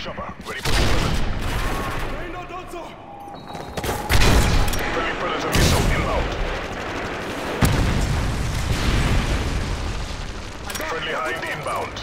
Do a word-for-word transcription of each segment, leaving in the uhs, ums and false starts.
chopper, ready for deployment. Friendly Predator missile inbound. Friendly Hind inbound.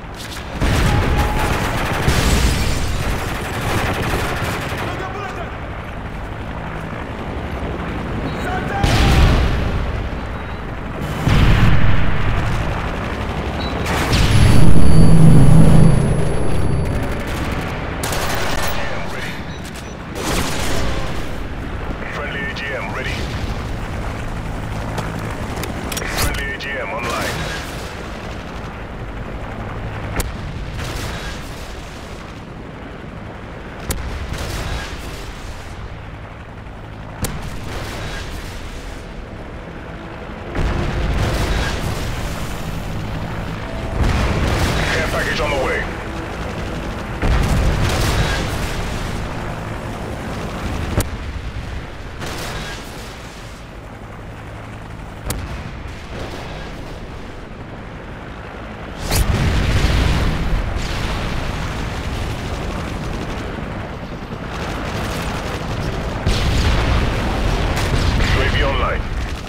Package on the way. U A V online.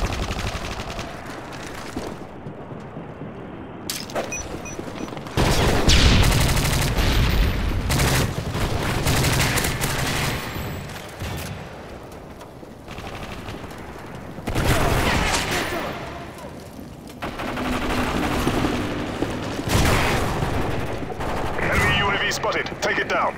Spotted. Take it down.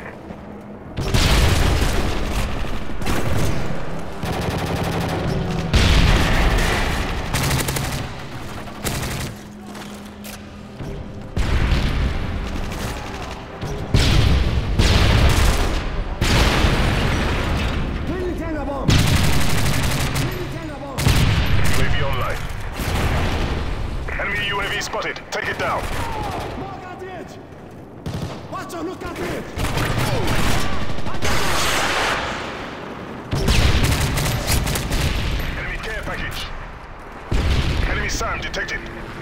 U A V online. Enemy U A V spotted. Take it down. Look at it! Enemy care package. Enemy SAM detected.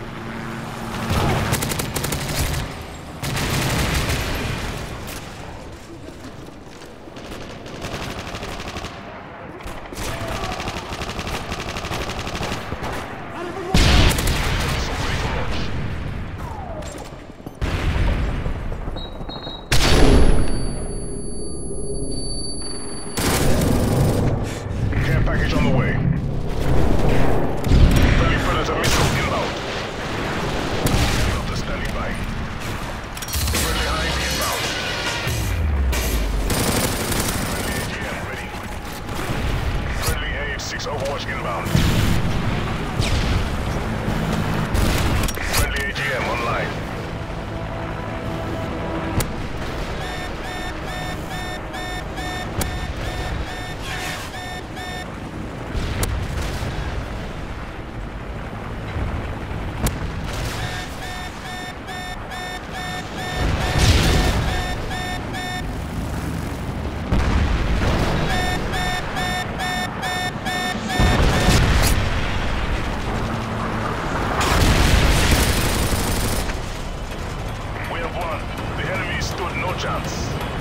Package on the way. Friendly Predator missile inbound. Helicopter standing by. Friendly Hind inbound. Friendly A G M ready. Friendly A H six Overwatch inbound. Friendly A G M online. The enemy stood no chance.